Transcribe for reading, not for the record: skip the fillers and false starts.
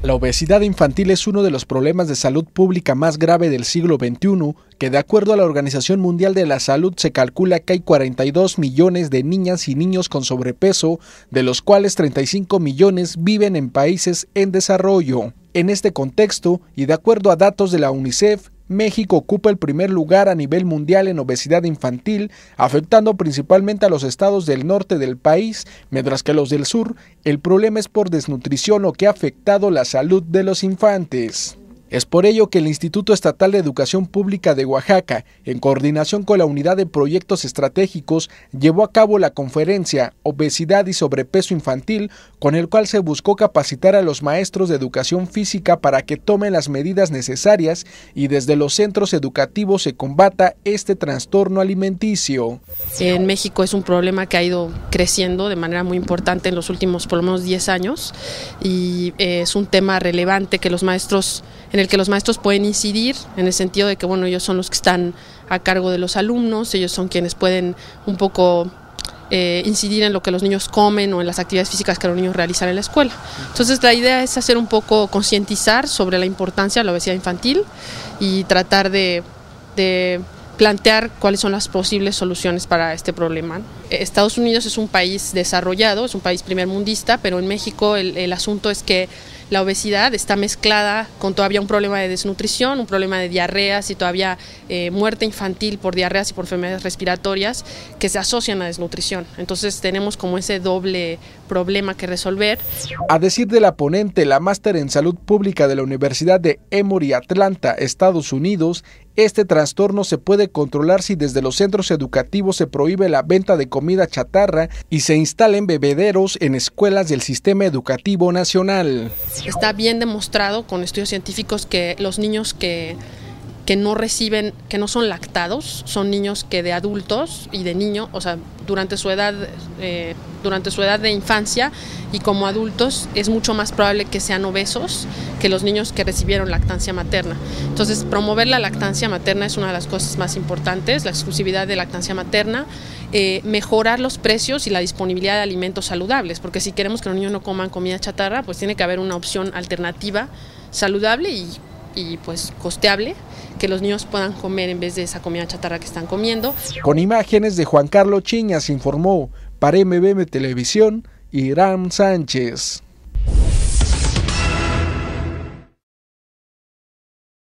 La obesidad infantil es uno de los problemas de salud pública más grave del siglo XXI, que de acuerdo a la Organización Mundial de la Salud se calcula que hay 42 millones de niñas y niños con sobrepeso, de los cuales 35 millones viven en países en desarrollo. En este contexto, y de acuerdo a datos de la UNICEF, México ocupa el primer lugar a nivel mundial en obesidad infantil, afectando principalmente a los estados del norte del país, mientras que los del sur, el problema es por desnutrición, lo que ha afectado la salud de los infantes. Es por ello que el Instituto Estatal de Educación Pública de Oaxaca, en coordinación con la Unidad de Proyectos Estratégicos, llevó a cabo la conferencia Obesidad y Sobrepeso Infantil, con el cual se buscó capacitar a los maestros de educación física para que tomen las medidas necesarias y desde los centros educativos se combata este trastorno alimenticio. En México es un problema que ha ido creciendo de manera muy importante en los últimos por lo menos 10 años y es un tema relevante en el que los maestros pueden incidir, en el sentido de que ellos son los que están a cargo de los alumnos, ellos son quienes pueden un poco incidir en lo que los niños comen o en las actividades físicas que los niños realizan en la escuela. Entonces la idea es hacer un poco, concientizar sobre la importancia de la obesidad infantil y tratar de plantear cuáles son las posibles soluciones para este problema. Estados Unidos es un país desarrollado, es un país primermundista, pero en México el asunto es que la obesidad está mezclada con todavía un problema de desnutrición, un problema de diarreas y todavía muerte infantil por diarreas y por enfermedades respiratorias que se asocian a desnutrición. Entonces tenemos como ese doble problema que resolver. A decir de la ponente, la máster en salud pública de la Universidad de Emory, Atlanta, Estados Unidos, este trastorno se puede controlar si desde los centros educativos se prohíbe la venta de comida chatarra y se instalen bebederos en escuelas del sistema educativo nacional. Está bien demostrado con estudios científicos que los niños que no son lactados, son niños que de adultos y de niños, o sea, durante su edad de infancia y como adultos es mucho más probable que sean obesos que los niños que recibieron lactancia materna. Entonces, promover la lactancia materna es una de las cosas más importantes, la exclusividad de lactancia materna, mejorar los precios y la disponibilidad de alimentos saludables, porque si queremos que los niños no coman comida chatarra, pues tiene que haber una opción alternativa saludable y pues costeable que los niños puedan comer en vez de esa comida chatarra que están comiendo. Con imágenes de Juan Carlos Chiñas informó para MBM Televisión, Irán Sánchez.